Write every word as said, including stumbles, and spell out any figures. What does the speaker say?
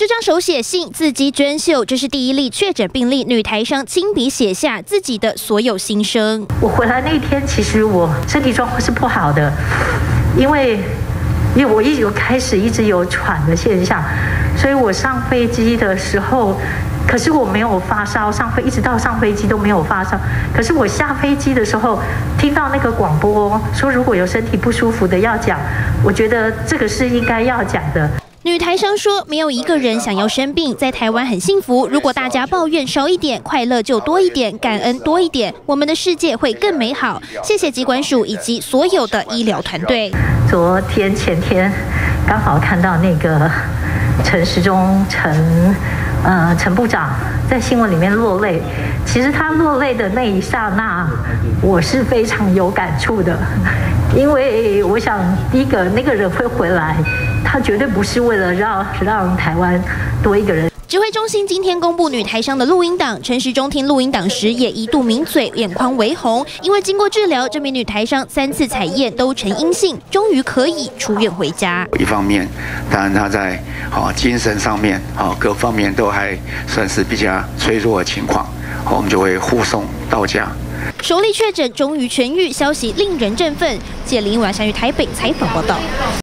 这张手写信字迹娟秀，这是第一例确诊病例，女台商亲笔写下自己的所有心声。 我回来那一天，其实我身体状况是不好的，因为因为我一有开始一直有喘的现象，所以我上飞机的时候，可是我没有发烧，上飞一直到上飞机都没有发烧。可是我下飞机的时候，听到那个广播说，如果有身体不舒服的要讲，我觉得这个是应该要讲的。 女台商说，没有一个人想要生病，在台湾很幸福。如果大家抱怨少一点，快乐就多一点，感恩多一点，我们的世界会更美好。谢谢疾管署以及所有的医疗团队。 昨天前天刚好看到那个陈时中陈呃陈部长在新闻里面落泪，其实他落泪的那一刹那，我是非常有感触的，因为我想第一个那个人会回来，他绝对不是为了让让台湾多一个人。 指挥中心今天公布女台商的录音档，陈时中听录音档时也一度抿嘴，眼眶微红，因为经过治疗，这名女台商三次采验都呈阴性，终于可以出院回家。 一方面，当然她在好精神上面好各方面都还算是比较脆弱的情况，我们就会护送到家。 首例确诊终于痊愈，消息令人振奋。谢林晚上于台北采访报道。